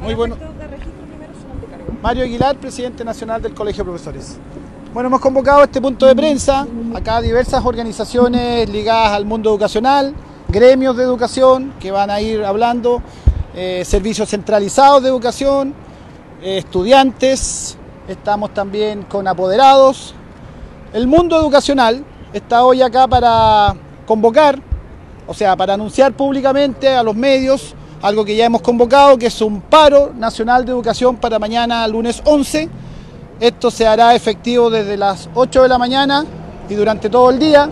Muy bueno. Mario Aguilar, presidente nacional del Colegio de Profesores. Bueno, hemos convocado este punto de prensa, acá diversas organizaciones ligadas al mundo educacional, gremios de educación que van a ir hablando, servicios centralizados de educación, estudiantes, estamos también con apoderados. El mundo educacional está hoy acá para convocar, o sea, para anunciar públicamente a los medios algo que ya hemos convocado, que es un paro nacional de educación para mañana, lunes 11. Esto se hará efectivo desde las 8 de la mañana y durante todo el día.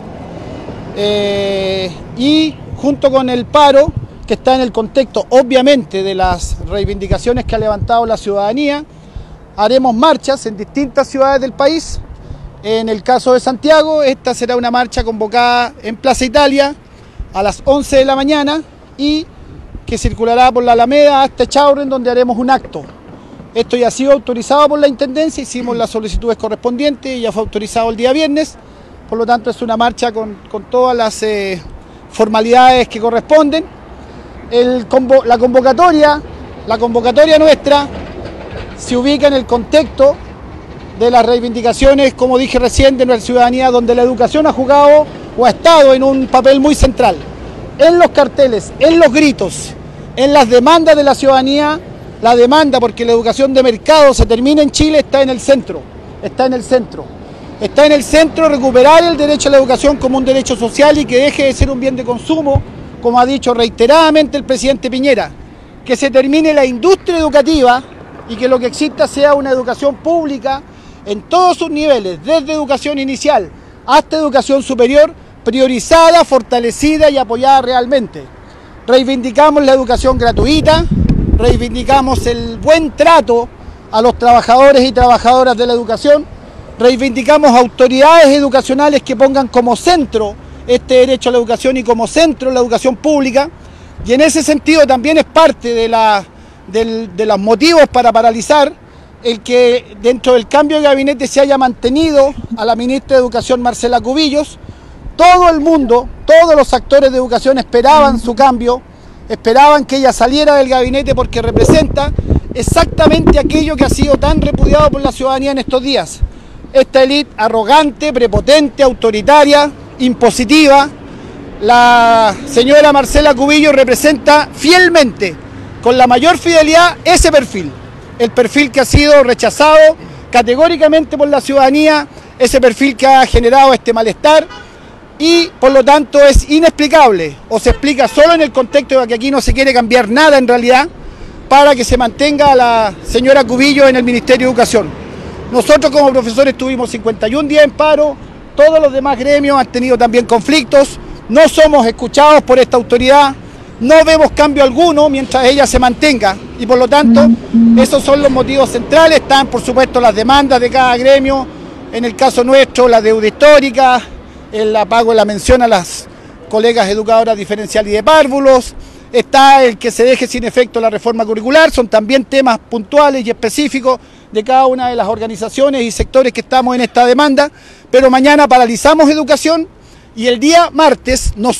Y junto con el paro, que está en el contexto obviamente de las reivindicaciones que ha levantado la ciudadanía, haremos marchas en distintas ciudades del país. En el caso de Santiago, esta será una marcha convocada en Plaza Italia a las 11 de la mañana y que circulará por la Alameda hasta Chaurren, donde haremos un acto. Esto ya ha sido autorizado por la Intendencia, hicimos las solicitudes correspondientes y ya fue autorizado el día viernes, por lo tanto es una marcha con todas las formalidades que corresponden. La convocatoria nuestra se ubica en el contexto de las reivindicaciones, como dije recién, de nuestra ciudadanía, donde la educación ha jugado o ha estado en un papel muy central. En los carteles, en los gritos, en las demandas de la ciudadanía, la demanda porque la educación de mercado se termina en Chile está en el centro, está en el centro recuperar el derecho a la educación como un derecho social y que deje de ser un bien de consumo, como ha dicho reiteradamente el presidente Piñera, que se termine la industria educativa y que lo que exista sea una educación pública en todos sus niveles, desde educación inicial hasta educación superior, priorizada, fortalecida y apoyada realmente. Reivindicamos la educación gratuita, reivindicamos el buen trato a los trabajadores y trabajadoras de la educación, reivindicamos autoridades educacionales que pongan como centro este derecho a la educación y como centro la educación pública, y en ese sentido también es parte de los motivos para paralizar el que dentro del cambio de gabinete se haya mantenido a la ministra de Educación Marcela Cubillos. Todo el mundo, todos los actores de educación esperaban su cambio, esperaban que ella saliera del gabinete porque representa exactamente aquello que ha sido tan repudiado por la ciudadanía en estos días. Esta élite arrogante, prepotente, autoritaria, impositiva. La señora Marcela Cubillos representa fielmente, con la mayor fidelidad, ese perfil. El perfil que ha sido rechazado categóricamente por la ciudadanía, ese perfil que ha generado este malestar. Y por lo tanto es inexplicable o se explica solo en el contexto de que aquí no se quiere cambiar nada en realidad para que se mantenga a la señora Cubillos en el Ministerio de Educación. Nosotros como profesores tuvimos 51 días en paro, todos los demás gremios han tenido también conflictos, no somos escuchados por esta autoridad, no vemos cambio alguno mientras ella se mantenga y por lo tanto esos son los motivos centrales. Están por supuesto las demandas de cada gremio, en el caso nuestro la deuda histórica, el pago de la mención a las colegas educadoras diferencial y de párvulos, está el que se deje sin efecto la reforma curricular, son también temas puntuales y específicos de cada una de las organizaciones y sectores que estamos en esta demanda, pero mañana paralizamos educación y el día martes nos